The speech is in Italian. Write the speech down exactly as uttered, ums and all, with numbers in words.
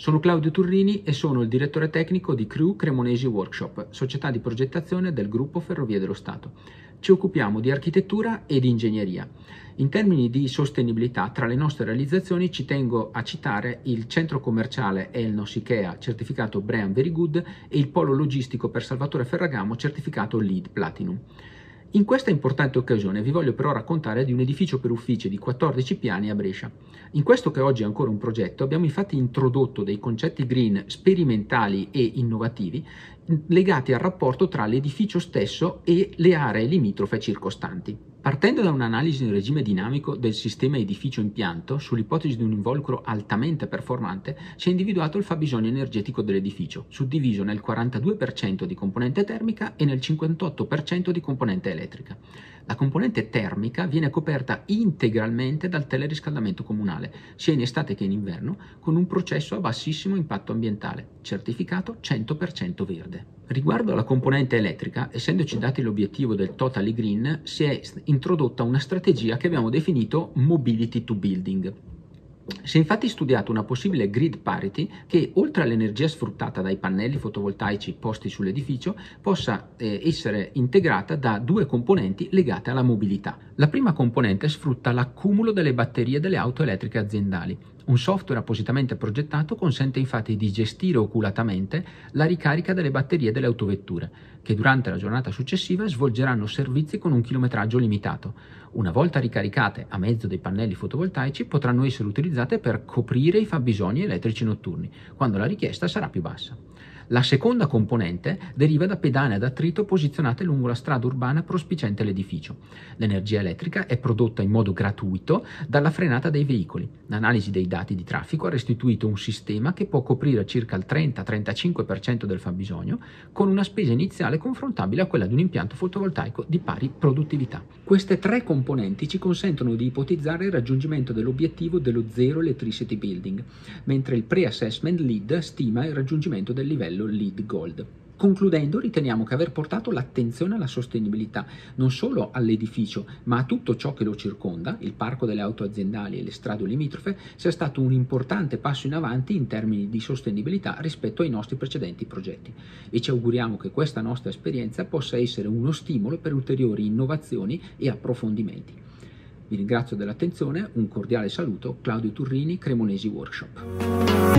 Sono Claudio Turrini e sono il direttore tecnico di Crew Cremonesi Workshop, società di progettazione del gruppo Ferrovie dello Stato. Ci occupiamo di architettura e di ingegneria. In termini di sostenibilità, tra le nostre realizzazioni ci tengo a citare il centro commerciale Elnos Ikea, certificato BREEAM Very Good, e il polo logistico per Salvatore Ferragamo, certificato LEED Platinum. In questa importante occasione vi voglio però raccontare di un edificio per uffici di quattordici piani a Brescia. In questo che oggi è ancora un progetto abbiamo infatti introdotto dei concetti green sperimentali e innovativi legati al rapporto tra l'edificio stesso e le aree limitrofe circostanti. Partendo da un'analisi in regime dinamico del sistema edificio-impianto, sull'ipotesi di un involucro altamente performante, si è individuato il fabbisogno energetico dell'edificio, suddiviso nel quarantadue per cento di componente termica e nel cinquantotto per cento di componente elettrica. La componente termica viene coperta integralmente dal teleriscaldamento comunale, sia in estate che in inverno, con un processo a bassissimo impatto ambientale, certificato cento per cento verde. Riguardo alla componente elettrica, essendoci dati l'obiettivo del Totally Green, si è introdotta una strategia che abbiamo definito Mobility to Building. Si è infatti studiato una possibile grid parity che, oltre all'energia sfruttata dai pannelli fotovoltaici posti sull'edificio, possa eh, essere integrata da due componenti legate alla mobilità. La prima componente sfrutta l'accumulo delle batterie delle auto elettriche aziendali. Un software appositamente progettato consente infatti di gestire oculatamente la ricarica delle batterie delle autovetture, che durante la giornata successiva svolgeranno servizi con un chilometraggio limitato. Una volta ricaricate a mezzo dei pannelli fotovoltaici potranno essere utilizzate per coprire i fabbisogni elettrici notturni, quando la richiesta sarà più bassa. La seconda componente deriva da pedane ad attrito posizionate lungo la strada urbana prospiciente l'edificio. L'energia elettrica è prodotta in modo gratuito dalla frenata dei veicoli. L'analisi dei dati di traffico ha restituito un sistema che può coprire circa il trenta trentacinque per cento del fabbisogno, con una spesa iniziale confrontabile a quella di un impianto fotovoltaico di pari produttività. Queste tre componenti ci consentono di ipotizzare il raggiungimento dell'obiettivo dello Zero Electricity Building, mentre il Pre-Assessment LEED stima il raggiungimento del livello LEED Gold. Concludendo, riteniamo che aver portato l'attenzione alla sostenibilità non solo all'edificio, ma a tutto ciò che lo circonda, il parco delle auto aziendali e le strade limitrofe, sia stato un importante passo in avanti in termini di sostenibilità rispetto ai nostri precedenti progetti, e ci auguriamo che questa nostra esperienza possa essere uno stimolo per ulteriori innovazioni e approfondimenti. Vi ringrazio dell'attenzione, un cordiale saluto, Claudio Turrini, Cremonesi Workshop.